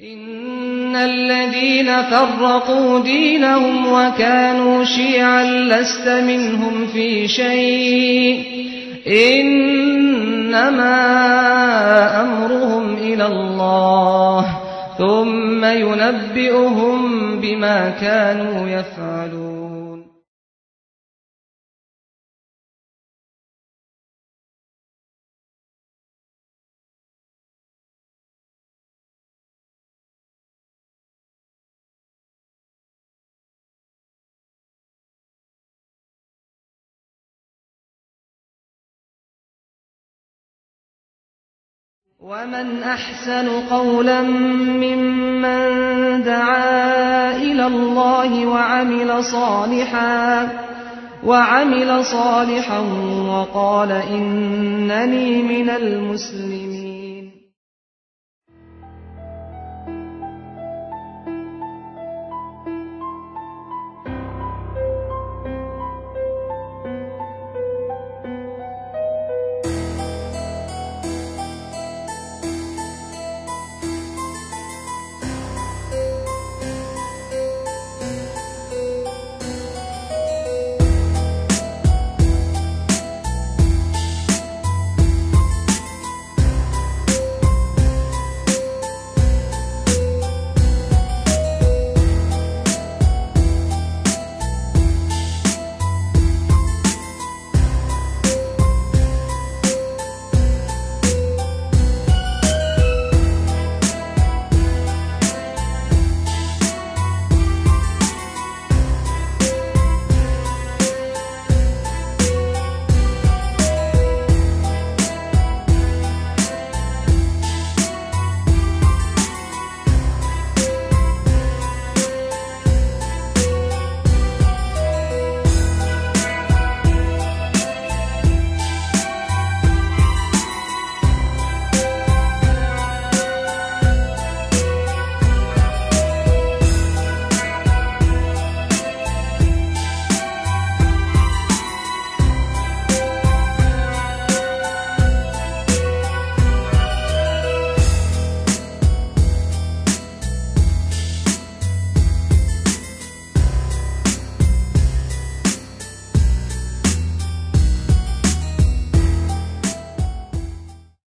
إن الذين فرقوا دينهم وكانوا شيعا لست منهم في شيء إنما أمرهم إلى الله ثم ينبئهم بما كانوا يفعلون. ومن أحسن قولا ممن دعا إلى الله وعمل صالحا وقال إنني من المسلمين.